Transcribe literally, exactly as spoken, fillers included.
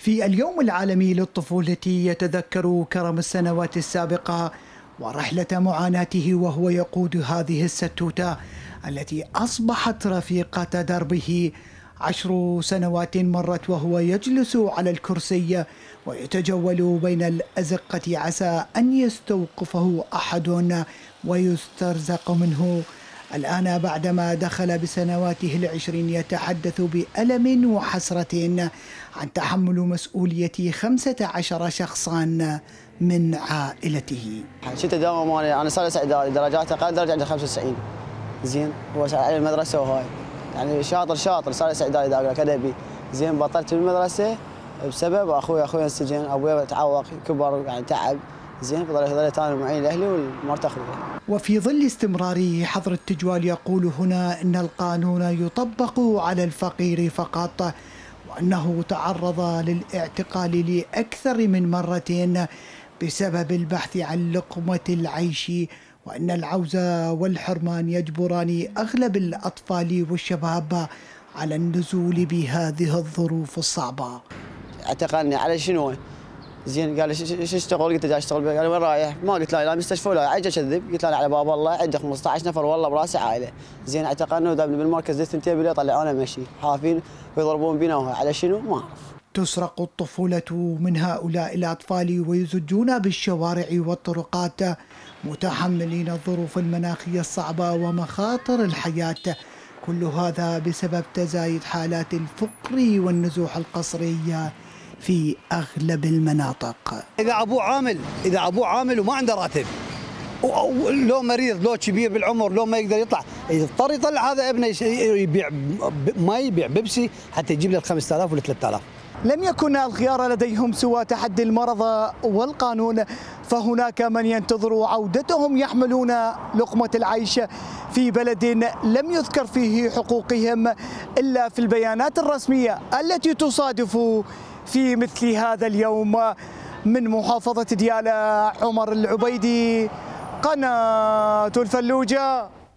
في اليوم العالمي للطفولة يتذكر كرم السنوات السابقة ورحلة معاناته وهو يقود هذه الستوتة التي أصبحت رفيقة دربه. عشر سنوات مرت وهو يجلس على الكرسي ويتجول بين الأزقة عسى أن يستوقفه أحد ويسترزق منه. الآن بعدما دخل بسنواته العشرين يتحدث بألم وحسرة عن تحمل مسؤولية خمسة عشر شخصا من عائلته. شفت الدوام مالي انا صار اعدادي درجات اقل درجه عندي خمسة وتسعين زين. هو على المدرسه وهاي يعني شاطر شاطر صار اعدادي داخل كدبي زين. بطلت المدرسه بسبب اخوي اخوي انسجن ابوي تعوق كبر يعني تعب زين. فضلت انا معين لاهلي ومرت اخوي. وفي ظل استمرار حظر التجوال يقول هنا ان القانون يطبق على الفقير فقط، وانه تعرض للاعتقال لاكثر من مره بسبب البحث عن لقمه العيش، وان العوز والحرمان يجبران اغلب الاطفال والشباب على النزول بهذه الظروف الصعبة. اعتقلني على شنو؟ زين قال لي ايش اشتغل؟ قلت له اشتغل. قال لي وين رايح؟ ما قلت له لا مستشفى ولا اجي اكذب. قلت له على باب الله عندي خمسة عشر نفر والله براسي عائله. زين اعتقلنا ودابني بالمركز ثنتين بالليل طلعونا مشي حافين ويضربون بينا على شنو؟ ما اعرف. تسرق الطفولة من هؤلاء الأطفال ويزجون بالشوارع والطرقات متحملين الظروف المناخية الصعبة ومخاطر الحياة، كل هذا بسبب تزايد حالات الفقر والنزوح القسري في أغلب المناطق. إذا أبوه عامل إذا أبوه عامل وما عنده راتب، لو مريض لو كبير بالعمر لو ما يقدر يطلع، يضطر يطلع هذا ابنه يبيع ما يبيع بيبسي حتى يجيب له خمسة آلاف ولا ثلاثة آلاف. لم يكن الخيار لديهم سوى تحدي المرض والقانون، فهناك من ينتظر عودتهم يحملون لقمة العيش في بلد لم يذكر فيه حقوقهم إلا في البيانات الرسمية التي تصادف في مثل هذا اليوم. من محافظة ديالى عمر العبيدي، قناة الفلوجة.